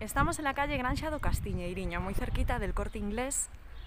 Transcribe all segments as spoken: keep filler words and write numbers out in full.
Estamos en la calle Granxa do Castiñeiriño, muy cerquita del Corte Inglés,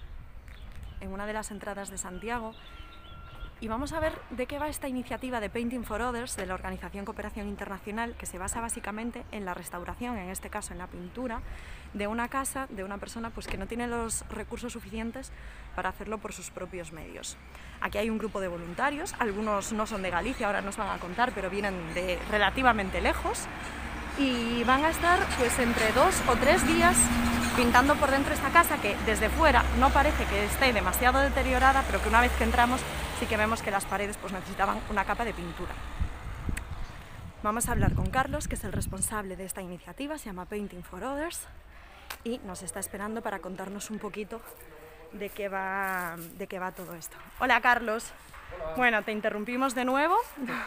en una de las entradas de Santiago, y vamos a ver de qué va esta iniciativa de Painting for Others de la Organización Cooperación Internacional, que se basa básicamente en la restauración, en este caso en la pintura, de una casa de una persona pues, que no tiene los recursos suficientes para hacerlo por sus propios medios. Aquí hay un grupo de voluntarios, algunos no son de Galicia, ahora nos van a contar, pero vienen de relativamente lejos, y van a estar pues entre dos o tres días pintando por dentro esta casa, que desde fuera no parece que esté demasiado deteriorada, pero que una vez que entramos sí que vemos que las paredes pues necesitaban una capa de pintura. Vamos a hablar con Carlos, que es el responsable de esta iniciativa, se llama Painting for Others, y nos está esperando para contarnos un poquito de qué va, de qué va todo esto. Hola, Carlos. Hola. Bueno, te interrumpimos de nuevo.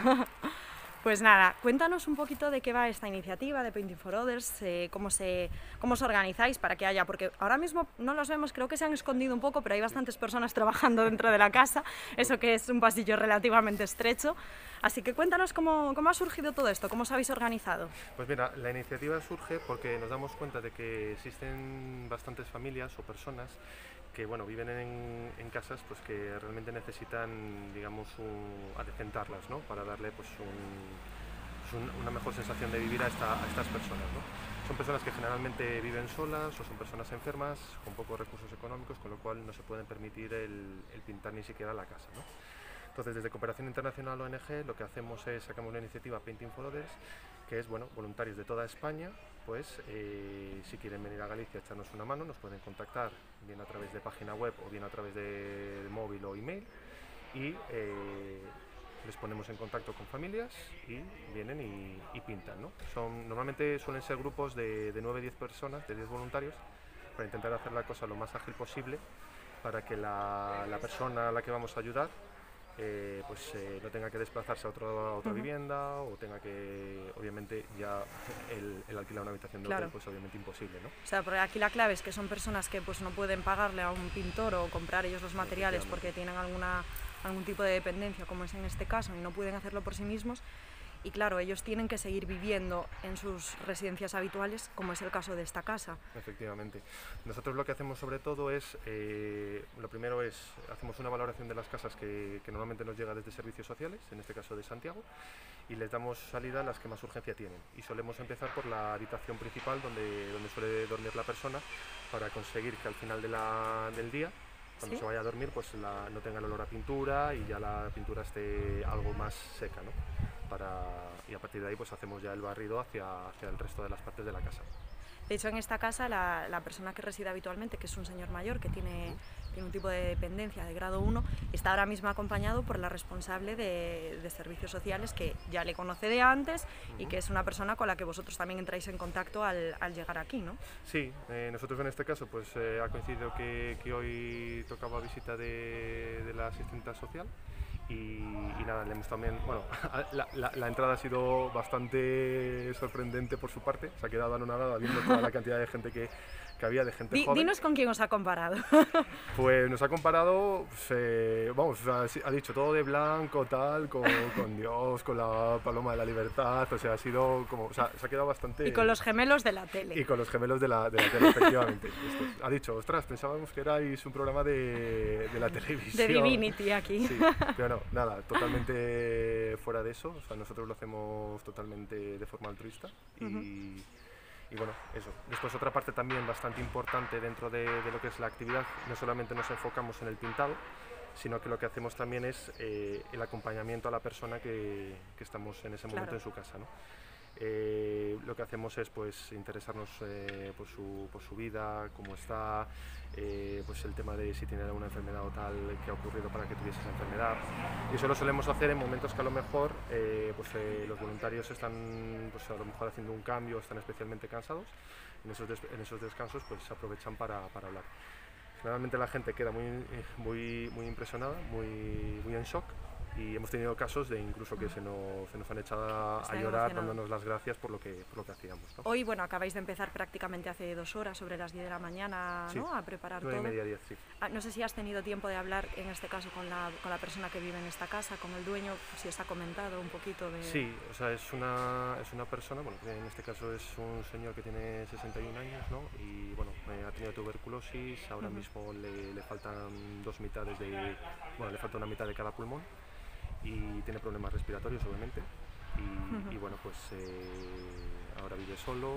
Pues nada, cuéntanos un poquito de qué va esta iniciativa de Painting for Others, eh, cómo, se, cómo os organizáis para que haya, porque ahora mismo no los vemos, creo que se han escondido un poco, pero hay bastantes personas trabajando dentro de la casa, eso que es un pasillo relativamente estrecho. Así que cuéntanos cómo, cómo ha surgido todo esto, cómo os habéis organizado. Pues mira, la iniciativa surge porque nos damos cuenta de que existen bastantes familias o personas que bueno, viven en, en casas pues, que realmente necesitan, digamos, un, adecentarlas, ¿no? Para darle pues, un, pues un, una mejor sensación de vivir a, esta, a estas personas, ¿no? Son personas que generalmente viven solas o son personas enfermas con pocos recursos económicos, con lo cual no se pueden permitir el, el pintar ni siquiera la casa, ¿no? Entonces, desde Cooperación Internacional O N G, lo que hacemos es sacamos una iniciativa Painting for Others, que es, bueno, voluntarios de toda España, pues eh, si quieren venir a Galicia a echarnos una mano, nos pueden contactar bien a través de página web o bien a través de, de móvil o email, y eh, les ponemos en contacto con familias y vienen y, y pintan, ¿no? Son, normalmente suelen ser grupos de, de nueve a diez personas, de diez voluntarios, para intentar hacer la cosa lo más ágil posible, para que la, la persona a la que vamos a ayudar Eh, pues eh, no tenga que desplazarse a, otro, a otra uh-huh. vivienda, o tenga que, obviamente, ya el, el alquilar una habitación de claro. hotel, pues obviamente imposible, ¿no? O sea, porque aquí la clave es que son personas que pues no pueden pagarle a un pintor o comprar ellos los materiales porque tienen alguna, algún tipo de dependencia, como es en este caso, y no pueden hacerlo por sí mismos. Y claro, ellos tienen que seguir viviendo en sus residencias habituales, como es el caso de esta casa. Efectivamente. Nosotros lo que hacemos sobre todo es, eh, lo primero es, hacemos una valoración de las casas que, que normalmente nos llega desde servicios sociales, en este caso de Santiago, y les damos salida a las que más urgencia tienen. Y solemos empezar por la habitación principal donde, donde suele dormir la persona, para conseguir que al final de la, del día, cuando ¿Sí? se vaya a dormir, pues la, no tenga el olor a pintura y ya la pintura esté algo más seca, ¿no? Para, y a partir de ahí pues hacemos ya el barrido hacia, hacia el resto de las partes de la casa. De hecho, en esta casa la, la persona que reside habitualmente, que es un señor mayor que tiene, tiene un tipo de dependencia de grado uno, está ahora mismo acompañado por la responsable de, de servicios sociales, que ya le conoce de antes y que es una persona con la que vosotros también entráis en contacto al, al llegar aquí, ¿no? Sí, eh, nosotros en este caso pues eh, ha coincidido que, que hoy tocaba visita de, de la asistenta social. Y, y nada, le hemos también, bueno, la, la, la entrada ha sido bastante sorprendente por su parte, se ha quedado anonadada viendo toda la cantidad de gente que, que había, de gente D joven. Dinos con quién os ha comparado. Pues nos ha comparado, pues, eh, vamos, ha, ha dicho todo de blanco, tal, con, con Dios, con la paloma de la libertad, o sea, ha sido como, o sea, se ha quedado bastante... Y con los gemelos de la tele. Y con los gemelos de la, de la tele, efectivamente. Esto, ha dicho, ostras, pensábamos que erais un programa de, de la televisión. De Divinity aquí. Sí, pero no, nada, totalmente fuera de eso, o sea, nosotros lo hacemos totalmente de forma altruista y, uh-huh. y bueno, eso. Después otra parte también bastante importante dentro de, de lo que es la actividad, no solamente nos enfocamos en el pintado, sino que lo que hacemos también es eh, el acompañamiento a la persona que, que estamos en ese momento claro. en su casa, ¿no? Eh, lo que hacemos es pues interesarnos eh, por, su, por su vida, cómo está, eh, pues el tema de si tiene alguna enfermedad o tal que ha ocurrido para que tuviese esa enfermedad, y eso lo solemos hacer en momentos que a lo mejor eh, pues, eh, los voluntarios están pues, a lo mejor haciendo un cambio, están especialmente cansados. En esos, des en esos descansos pues se aprovechan para, para hablar. Generalmente la gente queda muy, muy, muy impresionada, muy, muy en shock, y hemos tenido casos de incluso que se nos, se nos han echado a, a llorar dándonos las gracias por lo que, por lo que hacíamos, ¿no? Hoy, bueno, acabáis de empezar prácticamente hace dos horas, sobre las diez de la mañana, sí, ¿no? A preparar nueve todo. y media, diez, sí. Ah, no sé si has tenido tiempo de hablar, en este caso, con la, con la persona que vive en esta casa, con el dueño, si os ha comentado un poquito de... Sí, o sea, es una, es una persona, bueno, en este caso es un señor que tiene sesenta y un años, ¿no? Y, bueno, eh, ha tenido tuberculosis, ahora uh-huh. mismo le, le faltan dos mitades de... Bueno, le falta una mitad de cada pulmón y tiene problemas respiratorios, obviamente. Y, uh-huh. y bueno, pues eh, ahora vive solo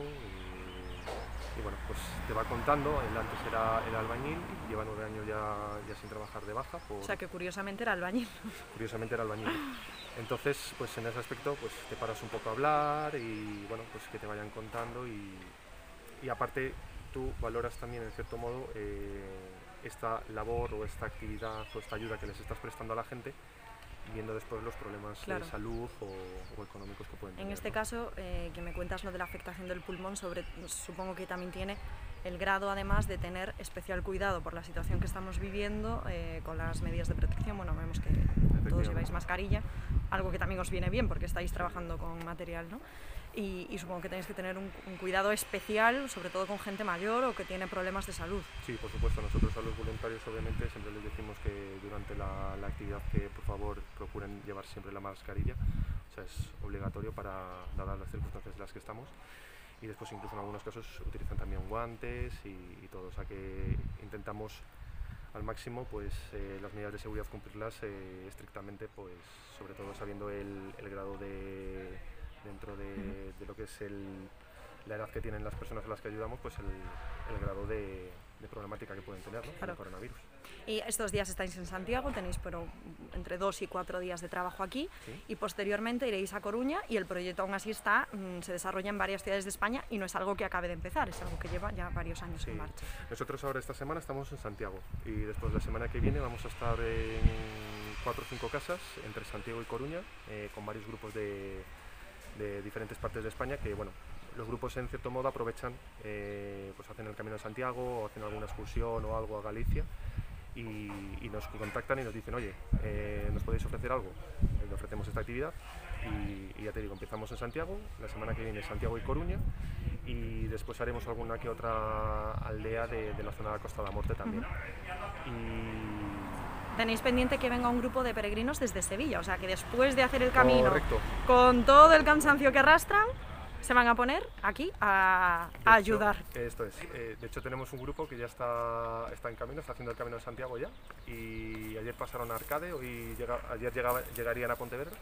y, y bueno, pues te va contando. Él antes era, era albañil, lleva nueve años ya, ya sin trabajar de baja. Por, o sea que curiosamente era albañil. Curiosamente era albañil. Entonces, pues en ese aspecto, pues te paras un poco a hablar y bueno, pues que te vayan contando y, y aparte tú valoras también en cierto modo eh, esta labor o esta actividad o esta ayuda que les estás prestando a la gente, viendo después los problemas claro. de salud o, o económicos que pueden tener. En este ¿no? caso, eh, que me cuentas lo de la afectación del pulmón, sobre, supongo que también tiene el grado, además, de tener especial cuidado por la situación que estamos viviendo, eh, con las medidas de protección. Bueno, vemos que todos lleváis mascarilla, algo que también os viene bien porque estáis trabajando con material, ¿no? Y, y supongo que tenéis que tener un, un cuidado especial, sobre todo con gente mayor o que tiene problemas de salud. Sí, por supuesto. Nosotros a los voluntarios, obviamente, siempre les decimos que durante la, la actividad que, por favor, procuren llevar siempre la mascarilla. O sea, es obligatorio para, dadas las circunstancias en las que estamos. Y después, incluso en algunos casos, utilizan también guantes y, y todo. O sea, que intentamos al máximo, pues, eh, las medidas de seguridad cumplirlas eh, estrictamente, pues, sobre todo sabiendo el, el grado de... dentro de, de lo que es el, la edad que tienen las personas a las que ayudamos, pues el, el grado de, de problemática que pueden tener, ¿no? Claro. Con el coronavirus. Y estos días estáis en Santiago, tenéis pero, entre dos y cuatro días de trabajo aquí, ¿sí? Y posteriormente iréis a Coruña y el proyecto aún así está, mmm, se desarrolla en varias ciudades de España y no es algo que acabe de empezar, es algo que lleva ya varios años sí. en marcha. Nosotros ahora esta semana estamos en Santiago y después la semana que viene vamos a estar en cuatro o cinco casas entre Santiago y Coruña, eh, con varios grupos de de diferentes partes de España que, bueno, los grupos en cierto modo aprovechan, eh, pues hacen el Camino de Santiago o hacen alguna excursión o algo a Galicia y, y nos contactan y nos dicen, oye, eh, ¿nos podéis ofrecer algo? Y le ofrecemos esta actividad y, y ya te digo, empezamos en Santiago, la semana que viene Santiago y Coruña y después haremos alguna que otra aldea de, de la zona de la Costa de la Morte también. Uh-huh. Y tenéis pendiente que venga un grupo de peregrinos desde Sevilla, o sea que después de hacer el camino, correcto, con todo el cansancio que arrastran, se van a poner aquí a, a hecho, ayudar. Esto es, eh, de hecho tenemos un grupo que ya está, está en camino, está haciendo el Camino de Santiago ya, y ayer pasaron a Arcade, hoy llega, ayer llegaba, llegarían a Pontevedra,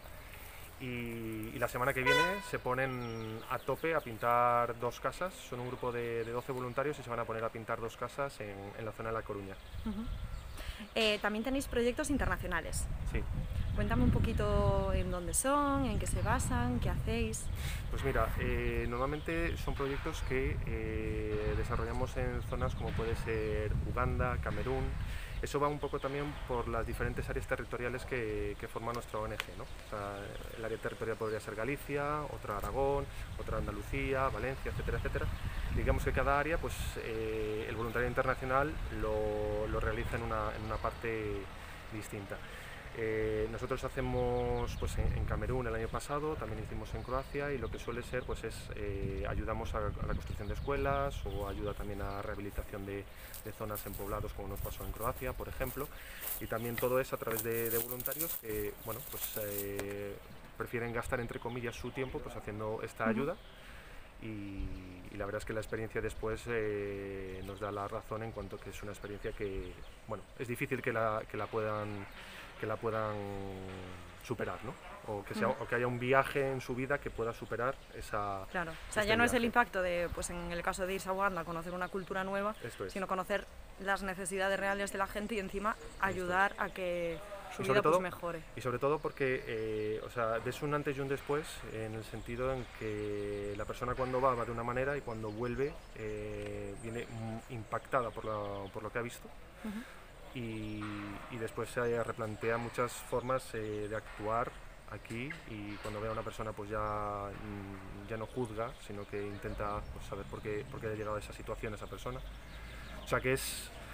y, y la semana que viene se ponen a tope a pintar dos casas, son un grupo de, de doce voluntarios y se van a poner a pintar dos casas en, en la zona de La Coruña. Uh-huh. Eh, también tenéis proyectos internacionales. Sí. Cuéntame un poquito en dónde son, en qué se basan, qué hacéis. Pues mira, eh, normalmente son proyectos que eh, desarrollamos en zonas como puede ser Uganda, Camerún. Eso va un poco también por las diferentes áreas territoriales que, que forma nuestra O N G, ¿no? O sea, el área territorial podría ser Galicia, otra Aragón, otra Andalucía, Valencia, etcétera, etcétera. Digamos que cada área, pues eh, el voluntariado internacional lo, lo realiza en una, en una parte distinta. Eh, nosotros hacemos pues, en, en Camerún el año pasado, también hicimos en Croacia y lo que suele ser pues, es eh, ayudamos a, a la construcción de escuelas o ayuda también a rehabilitación de, de zonas en poblados como nos pasó en Croacia, por ejemplo, y también todo es a través de, de voluntarios que bueno, pues, eh, prefieren gastar entre comillas su tiempo pues, haciendo esta ayuda. Y, y la verdad es que la experiencia después eh, nos da la razón en cuanto que es una experiencia que bueno, es difícil que la, que la puedan que la puedan superar, ¿no? O que, sea, mm. o que haya un viaje en su vida que pueda superar esa... Claro, o sea, ya no viaje. Es el impacto de, pues en el caso de irse a Uganda, conocer una cultura nueva, es. sino conocer las necesidades reales de la gente y encima ayudar a que su vida todo, pues, mejore. Y sobre todo porque, eh, o sea, ves un antes y un después en el sentido en que la persona cuando va va de una manera y cuando vuelve eh, viene impactada por, la, por lo que ha visto. Uh-huh. Y, y después se replantea muchas formas eh, de actuar aquí y cuando ve a una persona pues ya, ya no juzga, sino que intenta pues, saber por qué, por qué ha llegado a esa situación esa persona. O sea que es,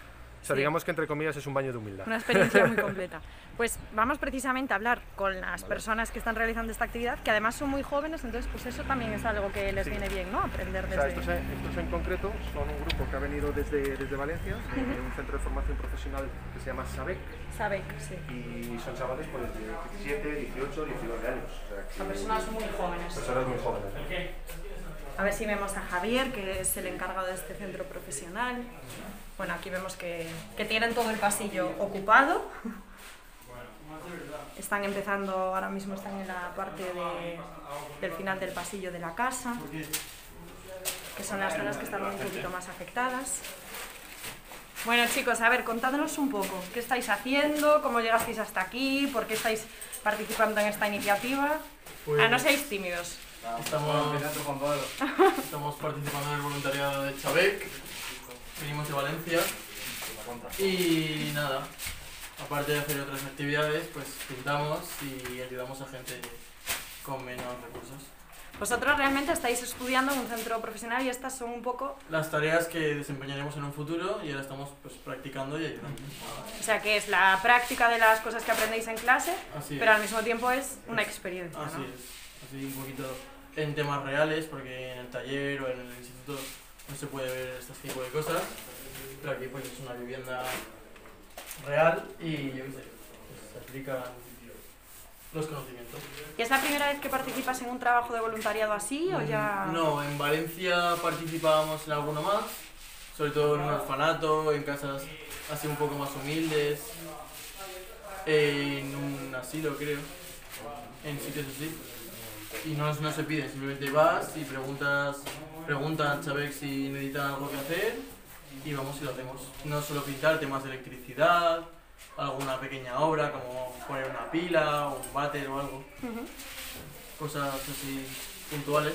O sea, Sí. digamos que entre comillas es un baño de humildad. Una experiencia muy completa. Pues vamos precisamente a hablar con las Vale. personas que están realizando esta actividad, que además son muy jóvenes, entonces pues eso también es algo que les Sí. viene bien, ¿no? Aprender O desde... sea, estos, en, estos en concreto son un grupo que ha venido desde, desde Valencia, de Ujú. un centro de formación profesional que se llama SABEC, Sabec, sí. y son chavales pues, de diecisiete, dieciocho, diecinueve años. O sea, que- Son personas muy jóvenes. personas muy jóvenes. A ver si vemos a Javier, que es el encargado de este centro profesional. Bueno, aquí vemos que, que tienen todo el pasillo ocupado. Están empezando, ahora mismo están en la parte de- del final del pasillo de la casa, que son las zonas que están un poquito más afectadas. Bueno chicos, a ver, contádnos un poco, ¿qué estáis haciendo? ¿Cómo llegasteis hasta aquí? ¿Por qué estáis participando en esta iniciativa? Pues- Ah, no seáis tímidos. Estamos, estamos participando en el voluntariado de Chavec, venimos de Valencia y nada, aparte de hacer otras actividades, pues pintamos y ayudamos a gente con menos recursos. Vosotros realmente estáis estudiando en un centro profesional y estas son un poco, Las tareas que desempeñaremos en un futuro y ahora estamos pues practicando y ayudando. o sea, que es la práctica de las cosas que aprendéis en clase, Así pero al es, mismo tiempo es una experiencia, así ¿no? es, así un poquito en temas reales, porque en el taller o en el instituto no se puede ver este tipo de cosas, pero aquí pues es una vivienda real y yo qué sé, pues, se aplican los conocimientos. ¿Y es la primera vez que participas en un trabajo de voluntariado así o ya...? No, en Valencia participábamos en alguno más, sobre todo en un orfanato, en casas así un poco más humildes, en un asilo creo, en sitios así. Y no, no se pide, simplemente vas y preguntas, preguntan a Chavec si necesitan algo que hacer y vamos y lo hacemos. No solo pintar, temas de electricidad, alguna pequeña obra como poner una pila o un váter o algo, Ujú. cosas así puntuales.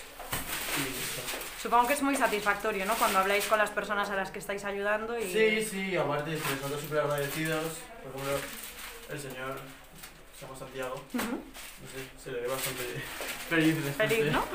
Y ya está. Supongo que es muy satisfactorio, ¿no? Cuando habláis con las personas a las que estáis ayudando y... Sí, sí, aparte se les nota súper agradecidos. Por ejemplo, el señor, se llama Santiago, Ujú. no sé, se le ve bastante feliz después Feliz, de- ¿no?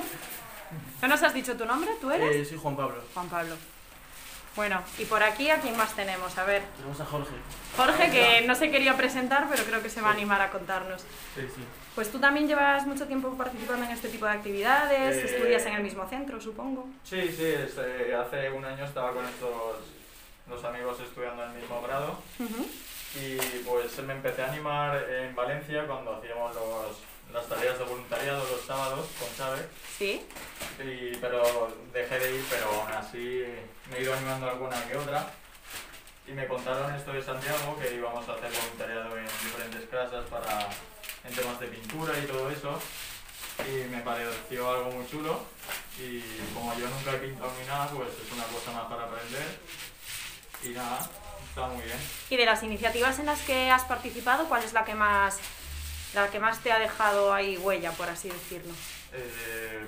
¿No nos has dicho tu nombre? ¿Tú eres? Eh, soy Juan Pablo. Juan Pablo. Bueno, y por aquí, ¿a quién más tenemos? A ver, Tenemos a Jorge. Jorge, que no se quería presentar, pero creo que se va a animar a contarnos. Sí, sí. Pues tú también llevas mucho tiempo participando en este tipo de actividades, Eh, estudias en el mismo centro, supongo. Sí, sí, este, hace un año estaba con estos los amigos estudiando en el mismo grado Ujú. y pues me empecé a animar en Valencia cuando hacíamos los, las tareas de voluntariado los sábados con Chávez, Sí, y, pero dejé de ir, pero aún así me he ido animando alguna que otra y me contaron esto de Santiago, que íbamos a hacer voluntariado en diferentes casas para, en temas de pintura y todo eso, y me pareció algo muy chulo y como yo nunca he pintado ni nada, pues es una cosa más para aprender y nada, está muy bien. y de las iniciativas en las que has participado, ¿cuál es la que más, la que más te ha dejado ahí huella, por así decirlo? Eh,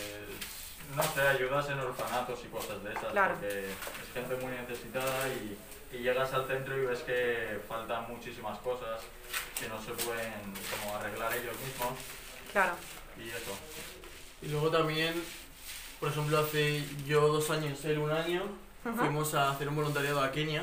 pues no sé, ayudas en orfanatos y cosas de esas, Claro. porque es gente muy necesitada y, y llegas al centro y ves que faltan muchísimas cosas que no se pueden como arreglar ellos mismos Claro. y eso. Y luego también, por ejemplo, hace yo dos años, él un año, Ujú. fuimos a hacer un voluntariado a Kenia.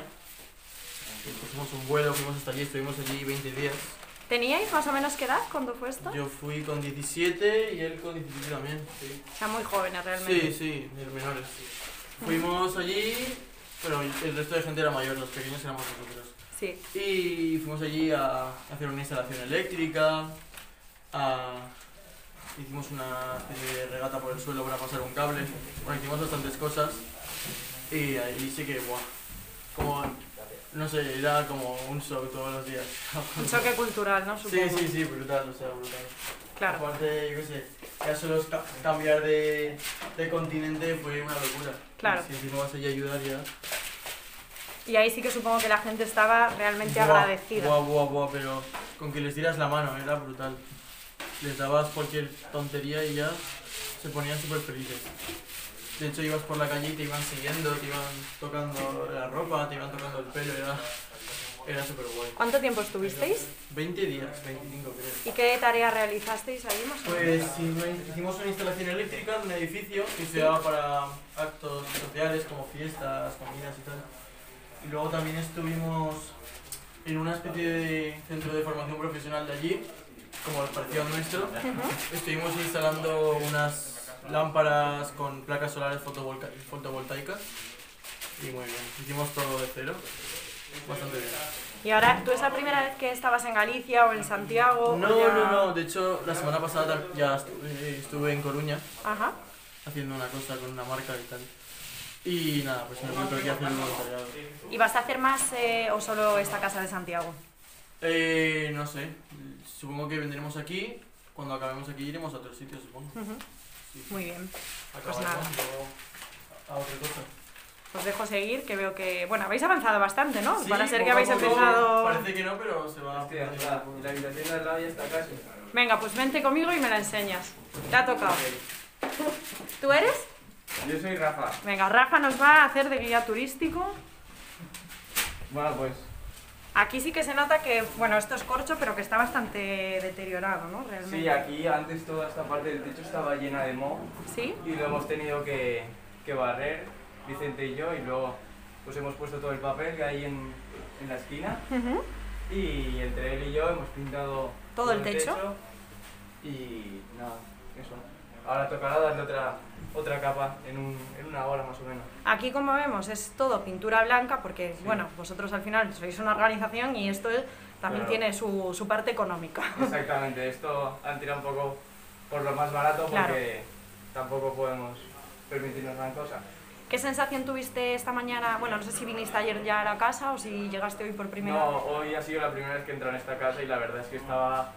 Hicimos un vuelo, fuimos hasta allí, estuvimos allí veinte días. ¿Teníais más o menos qué edad cuando fue esto? Yo fui con diecisiete y él con diecisiete también. Sí, O sea, muy jóvenes realmente. sí, sí, de menores. Fuimos allí, pero el resto de gente era mayor, los pequeños éramos nosotros. Sí. Y fuimos allí a hacer una instalación eléctrica, a... hicimos una especie de regata por el suelo para pasar un cable, bueno, hicimos bastantes cosas y ahí sí que, buah, como, no sé, era como un show todos los días. Un choque cultural, ¿no? Sí, Supongo. sí, sí, brutal, o sea, brutal. Claro. Aparte, yo qué sé, ya solo ca- cambiar de, de continente fue una locura. Claro. Si encima vas allí a ayudar ya... Y ahí sí que supongo que la gente estaba realmente Buah, agradecida. Buah, buah, buah, pero con que les dieras la mano, era brutal. Les dabas cualquier tontería y ya se ponían súper felices. De hecho, ibas por la calle y te iban siguiendo, te iban tocando la ropa, te iban tocando el pelo, era, era súper guay. ¿Cuánto tiempo estuvisteis? veinte días, veinticinco creo. ¿Y qué tarea realizasteis ahí más o menos? Pues sí, hicimos una instalación eléctrica en un edificio que se daba para actos sociales como fiestas, comidas y tal. Y luego también estuvimos en una especie de centro de formación profesional de allí, como el parecido al nuestro. Uh-huh. Estuvimos instalando unas lámparas con placas solares fotovolta fotovoltaicas y muy bien, hicimos todo de cero, bastante bien. ¿Y ahora tú es la primera vez que estabas en Galicia o en Santiago? No, ya... no, no, de hecho la semana pasada ya estuve, estuve en Coruña. Ajá. Haciendo una cosa con una marca y tal. Y nada, pues me encuentro aquí haciendo un voluntariado. ¿Y vas a hacer más eh, o solo esta casa de Santiago? Eh, no sé, supongo que vendremos aquí, cuando acabemos aquí iremos a otro sitio, supongo. Uh-huh. Sí. Muy bien, Acabamos, pues nada. A otra cosa. Os dejo seguir, que veo que... Bueno, habéis avanzado bastante, ¿no? Sí, para ser que habéis poco, empezado... Parece que no, pero se va... Hostia, la, la habitación de al lado ya está casi. Venga, pues vente conmigo y me la enseñas. Te ha tocado. ¿Tú eres? Yo soy Rafa. Venga, Rafa nos va a hacer de guía turístico. Bueno, pues... Aquí sí que se nota que, bueno, esto es corcho, pero que está bastante deteriorado, ¿no? Realmente. Sí, aquí antes toda esta parte del techo estaba llena de moho. ¿Sí? Y lo hemos tenido que, que barrer, Vicente y yo, y luego pues hemos puesto todo el papel que hay en, en la esquina. Uh-huh. Y entre él y yo hemos pintado todo, todo el techo? techo. Y nada, eso. Ahora tocará darle otra, otra capa en, un, en una hora más o menos. Aquí, como vemos, es todo pintura blanca porque, sí. bueno, vosotros al final sois una organización y esto también claro. tiene su, su parte económica. Exactamente, esto han tirado un poco por lo más barato porque claro. tampoco podemos permitirnos gran cosa. ¿Qué sensación tuviste esta mañana? Bueno, no sé si viniste ayer ya a la casa o si llegaste hoy por primera no, vez. No, hoy ha sido la primera vez que entro en esta casa y la verdad es que estaba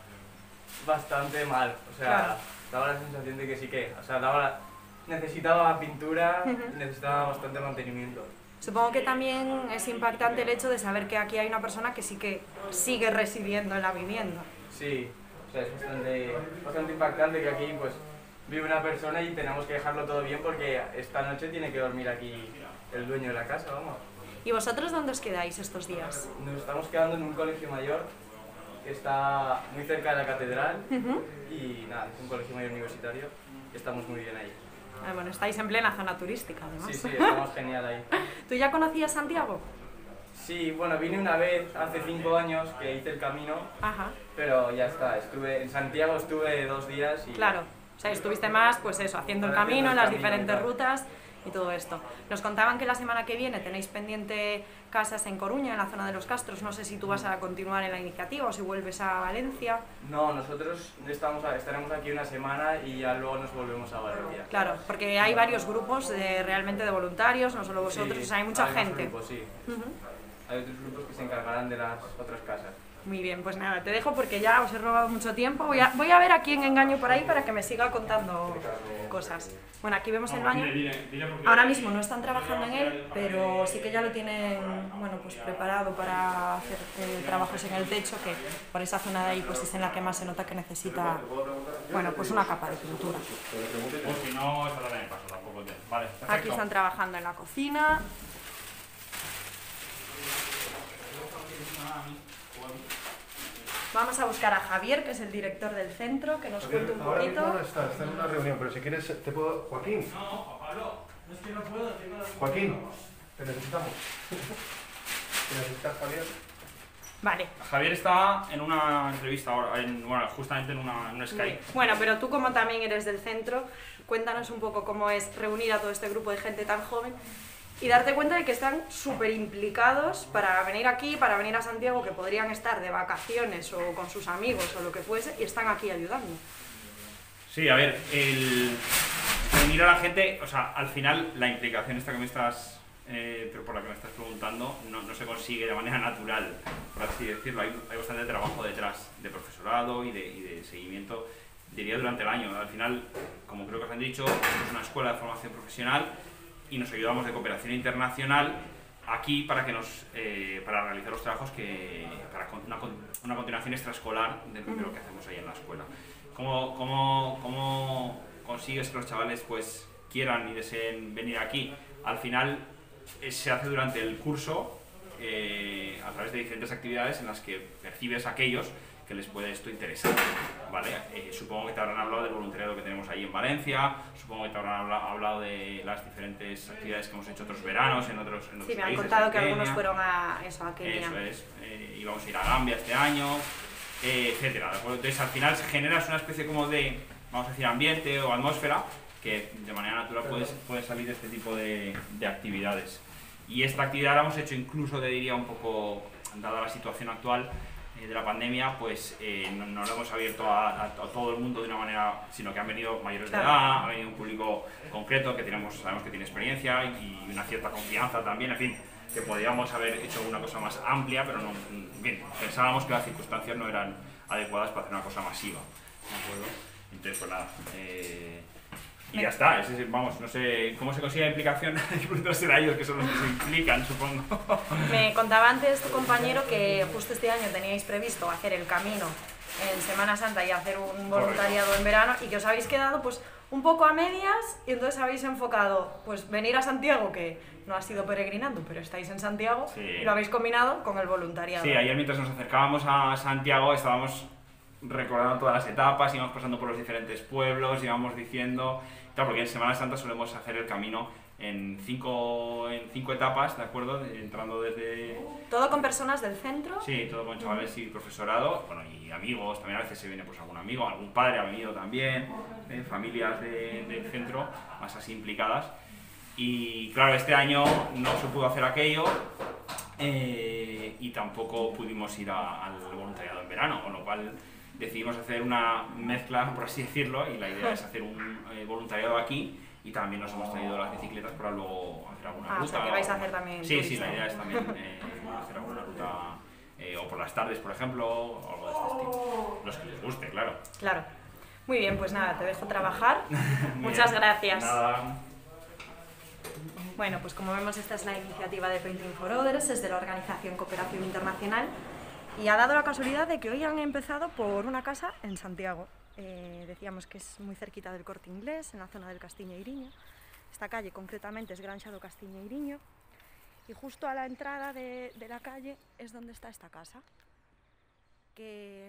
bastante mal. O sea, claro. daba la sensación de que sí que, o sea, daba la, necesitaba pintura, uh-huh. necesitaba bastante mantenimiento. Supongo que también es impactante el hecho de saber que aquí hay una persona que sí que sigue residiendo en la vivienda. Sí, o sea, es bastante, bastante impactante que aquí pues vive una persona y tenemos que dejarlo todo bien porque esta noche tiene que dormir aquí el dueño de la casa, vamos. ¿Y vosotros dónde os quedáis estos días? Nos estamos quedando en un colegio mayor que está muy cerca de la catedral uh-huh. y nada, es un colegio mayor universitario y estamos muy bien ahí. Ah, bueno, estáis en plena zona turística además. Sí, sí, estamos genial ahí. ¿Tú ya conocías Santiago? Sí, bueno, vine una vez hace cinco años que hice el camino, Ajá. pero ya está, estuve en Santiago estuve dos días y... Claro. O sea, estuviste más, pues eso, haciendo el camino, en las diferentes rutas y todo esto. Nos contaban que la semana que viene tenéis pendiente casas en Coruña, en la zona de los Castros. No sé si tú vas a continuar en la iniciativa o si vuelves a Valencia. No, nosotros estamos, estaremos aquí una semana y ya luego nos volvemos a Valencia. Claro, porque hay varios grupos de, realmente de voluntarios, no solo vosotros, sí, o sea, hay mucha hay gente. Grupos, sí. Uh-huh. Hay otros grupos que se encargarán de las otras casas. Muy bien, pues nada, te dejo porque ya os he robado mucho tiempo. Voy a, voy a ver a quién engaño por ahí para que me siga contando cosas. Bueno, aquí vemos el baño. Ahora mismo no están trabajando en él, pero sí que ya lo tienen, bueno, pues preparado para hacer eh, trabajos en el techo, que por esa zona de ahí pues es en la que más se nota que necesita, bueno, pues una capa de pintura. O si no, esa la de paso, tampoco te... Vale, perfecto. Aquí están trabajando en la cocina. Vamos a buscar a Javier, que es el director del centro, que nos cuente un poquito. Ahora mismo no está, está en una reunión, pero si quieres te puedo... Joaquín. No, Pablo, es que no puedo. Joaquín, te necesitamos. ¿Te necesitas, Javier? Vale. Javier está en una entrevista ahora, en, bueno, justamente en, una, en un Skype. Bueno, pero tú como también eres del centro, cuéntanos un poco cómo es reunir a todo este grupo de gente tan joven y darte cuenta de que están súper implicados para venir aquí, para venir a Santiago, que podrían estar de vacaciones o con sus amigos o lo que fuese, y están aquí ayudando. Sí, a ver, el reunir a la gente, o sea, al final la implicación esta que me estás, eh, por la que me estás preguntando, no, no se consigue de manera natural, por así decirlo. Hay, hay bastante trabajo detrás de profesorado y de, y de seguimiento, diría, durante el año. Al final, como creo que os han dicho, es una escuela de formación profesional y nos ayudamos de cooperación internacional aquí para que nos eh, para realizar los trabajos que para una, una continuación extraescolar de, de lo que hacemos ahí en la escuela. ¿Cómo, cómo, cómo consigues que los chavales pues quieran y deseen venir aquí? Al final eh, se hace durante el curso eh, a través de diferentes actividades en las que percibes a aquellos que les puede esto interesar, ¿vale? Eh, supongo que te habrán hablado del voluntariado que tenemos ahí en Valencia, supongo que te habrán habla, hablado de las diferentes actividades que hemos hecho otros veranos en otros, en otros Sí, me han países, contado en que Kenia. algunos fueron a eso, a Kenia. Eso es, eh, íbamos a ir a Gambia este año, eh, etcétera. ¿De acuerdo? Entonces al final se genera una especie como de, vamos a decir, ambiente o atmósfera que de manera natural puede, puede salir de este tipo de, de actividades. Y esta actividad la hemos hecho incluso, te diría, un poco, dada la situación actual eh, de la pandemia, pues eh, no, no lo hemos abierto a, a, a todo el mundo de una manera, sino que han venido mayores de edad, ha venido un público concreto que tenemos, sabemos que tiene experiencia y, y una cierta confianza también, en fin, que podríamos haber hecho una cosa más amplia, pero no, bien, pensábamos que las circunstancias no eran adecuadas para hacer una cosa masiva, ¿de acuerdo? Entonces, pues nada, eh, y ya está, es decir, vamos, no sé cómo se consigue la implicación, no será ellos que son los que se implican, supongo. Me contaba antes tu compañero que justo este año teníais previsto hacer el camino en Semana Santa y hacer un voluntariado Correcto. en verano y que os habéis quedado pues un poco a medias y entonces habéis enfocado pues venir a Santiago, que no ha sido peregrinando, pero estáis en Santiago, Sí. y lo habéis combinado con el voluntariado. Sí, ayer mientras nos acercábamos a Santiago estábamos recordando todas las etapas, íbamos pasando por los diferentes pueblos, íbamos diciendo, claro, porque en Semana Santa solemos hacer el camino en cinco, en cinco etapas, ¿de acuerdo? Entrando desde... Todo con personas del centro. Sí, todo con chavales y profesorado, bueno, y amigos, también a veces se viene pues algún amigo, algún padre ha venido también, eh, familias de- del centro, más así implicadas. Y claro, este año no se pudo hacer aquello eh, y tampoco pudimos ir a- al voluntariado en verano, con lo cual decidimos hacer una mezcla, por así decirlo, y la idea es hacer un eh, voluntariado aquí y también nos hemos traído las bicicletas para luego hacer alguna Ah, ruta. o sea, que vais a o- hacer también Sí, sí, turismo. la idea es también eh, hacer alguna ruta eh, o por las tardes, por ejemplo, o algo de este estilo. Los que les guste, claro. Claro. Muy bien, pues nada, te dejo trabajar. Muy Muchas bien. gracias. Nada. Bueno, pues como vemos, esta es la iniciativa de Painting for Others, es de la Organización Cooperación Internacional y ha dado la casualidad de que hoy han empezado por una casa en Santiago. Eh, decíamos que es muy cerquita del Corte Inglés, en la zona del Castiña Iriño. Esta calle concretamente es Gran Xado Castiña Iriño y justo a la entrada de, de la calle es donde está esta casa. Que...